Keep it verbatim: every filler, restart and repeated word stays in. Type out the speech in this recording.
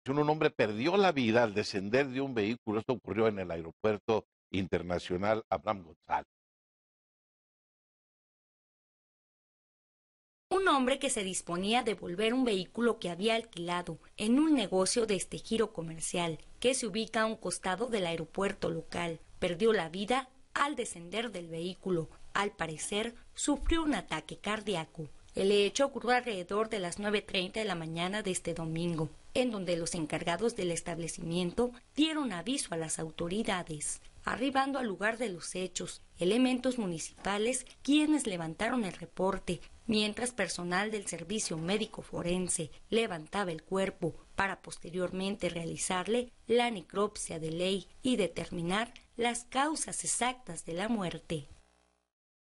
Un hombre perdió la vida al descender de un vehículo. Esto ocurrió en el aeropuerto internacional Abraham González. Un hombre que se disponía a devolver un vehículo que había alquilado en un negocio de este giro comercial que se ubica a un costado del aeropuerto local perdió la vida al descender del vehículo. Al parecer, sufrió un ataque cardíaco. El hecho ocurrió alrededor de las nueve treinta de la mañana de este domingo, en donde los encargados del establecimiento dieron aviso a las autoridades. Arribando al lugar de los hechos, elementos municipales quienes levantaron el reporte, mientras personal del servicio médico forense levantaba el cuerpo para posteriormente realizarle la necropsia de ley y determinar las causas exactas de la muerte.